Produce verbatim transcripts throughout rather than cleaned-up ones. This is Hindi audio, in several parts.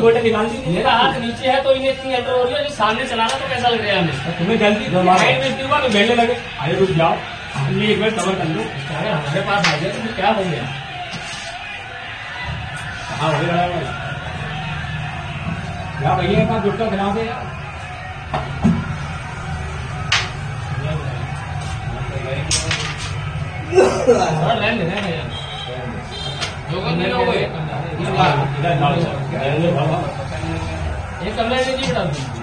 गोटे निकाल दी। मेरा हाथ नीचे है तो इन्हें इतनी एंटर हो रही है, जो सामने चलाना तो कैसा लग रहा है हमें। तुम्हें जल्दी साइड में क्यों तो बेलने लगे। अरे रुक जाओ, हमने एक बार कवर कर लो। अरे हमारे पास आ गया तो क्या हो गया। हाँ वही लड़ा हुआ है यार, भैया का गुट्टा खिला दे यार। रहने दे यार, जो कर नहीं हो गए एक कमरा में जी बता दूं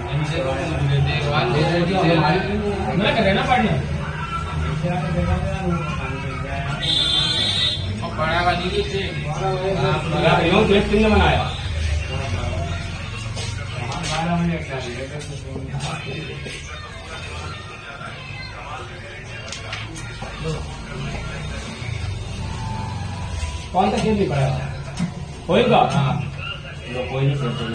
मैं कर ना पढ़ने पढ़ा वाली की थी योग देख किसने बनाया। कौन सा खेल भी पड़ेगा होएगा। हाँ कोई नहीं खेलते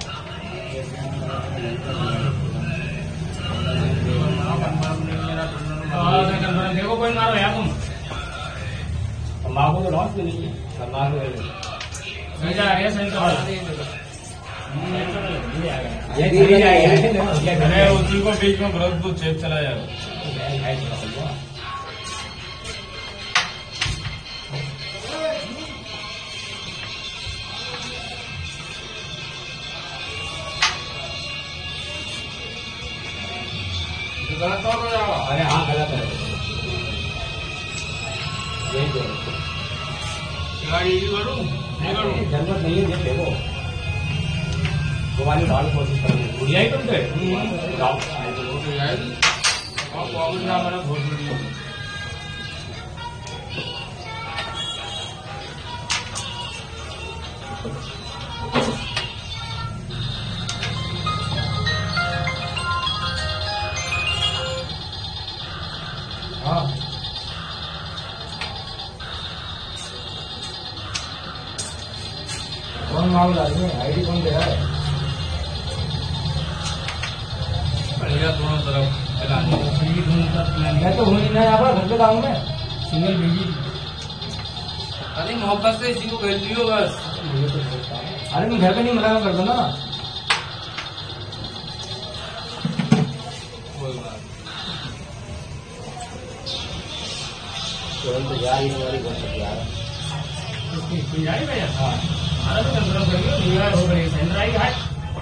देखो कोई मारो यार तुम तम्बाकू तो लॉस भी नहीं है। तम्बाकू सही जा रही है सही तो अरे उसी को बीच में ब्रश तो चेप चला जाएगा। गलत हो जाएगा। अरे हाँ गलत है यही तो गाड़ी करूँ नहीं करूँ जरूरत नहीं है। देखो तुम्हारी डाल कोशिश करोगे बुढ़िया ही तुमसे हाँ कौन मामला है आईडी कौन दे रहा है। दोनों तरफ मैं तो हूँ ही ना यहाँ पर घर पे गाँव में सिंगल बीजी। अरे मोहब्बत से इसी को भेज दियो बस। अरे मैं घर पे नहीं मना कर दूंगा ना। तो यार ये हमारी बहुत यार यार भैया हाँ हमारा तो कंट्रोल करिए यार हो गई सेंटर आई है।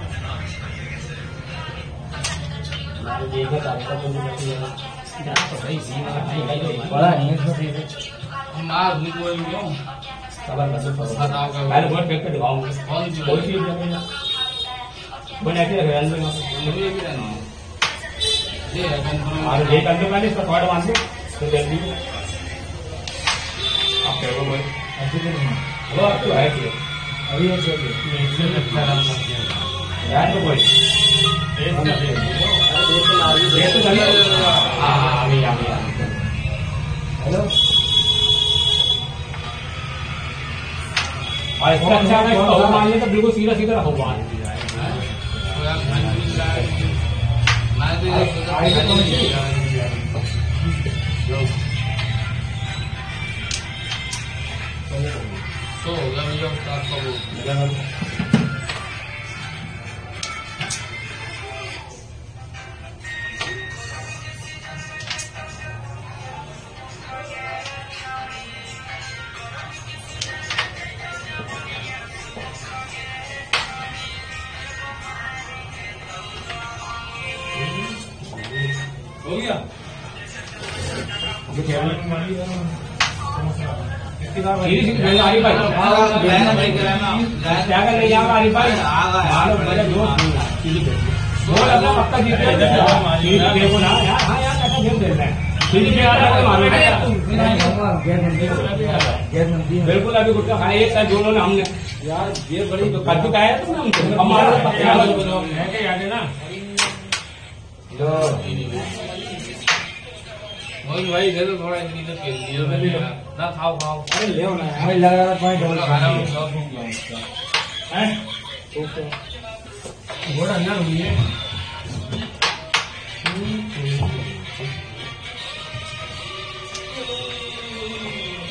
बड़ा नहीं है इसमें मार भी कोई नहीं हूँ बताओ का पहले बहुत फेंक के दिखाऊंगा कौन सी कोई चीज कोई ऐसे लग रहा है मुझे भी रहना ये है कंट्रोल। और ये करके मैंने इसका कॉर्ड बांध दो तो जल्दी आप कहो भाई ऐसे हेलो आप तो है कि अभी ऐसे इससे अच्छा रहा है यार तो कोई ये तो चलिए हाँ अभी अभी हेलो और इसका अच्छा है इसका मान लिया तो बिल्कुल सीधा सीधा रखो वहाँ तो होगा भैया आपका हो गया आरिफ भाई क्या कर रहे हैं आरिफ भाई पक्का जीते देखो ना यार। हाँ यार कैसा गेम खेल रहे हैं बिल्कुल। अभी गुटका खाने एक साथ दोनों ने हमने यार ये बड़ी कद्दू का है तुमने हमसे याद है ना वही भाई दे दो थोड़ा इतनी तो खेल दियो ना खाओ खाओ। अरे ले ना भाई लग रहा है डबल खाना में सब भूख गया है घोड़ा ना हुई है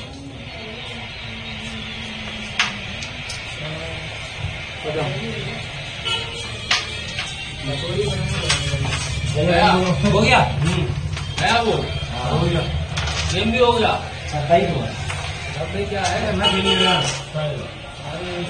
अच्छा हो गया है वो हो गया गेम भी हो गया सत्ताईस हुआ अब क्या है ना